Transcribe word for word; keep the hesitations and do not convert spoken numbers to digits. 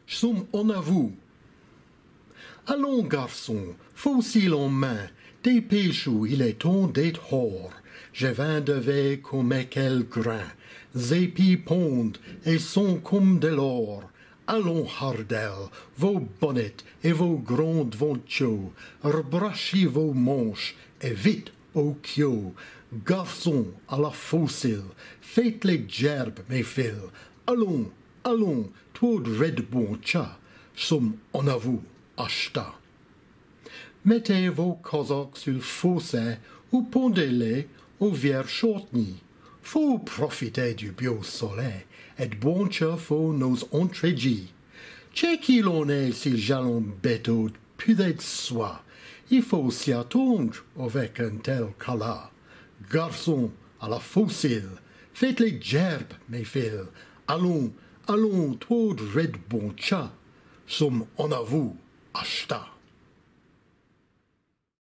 Somme en avoue. Allons, garçon, fossile en main, dépêchou, il est temps d'être hors. Je viens de ver comme quel grain, épis pondent et sont comme de l'or. Allons, hardel, vos bonnets et vos grandes ventures, rebrachez vos manches et vite au queue. Garçons à la fossile, faites les gerbes, mes fils. Allons, allons, toi de red bon chat, somme en avoue, acheta. Mettez vos casaques sur le fossé ou pendez-les au vieux chortny. Faut profiter du beau soleil et bon chat faut nos entrégies. Qu'est qu'il en est si jalons béteaux peut-être soit. Il faut s'y attendre avec un tel cas-là. Garçons à la fossile, faites les gerbes, mes fils. Allons, allons, toi de red bon chat, somme en avoue, acheta.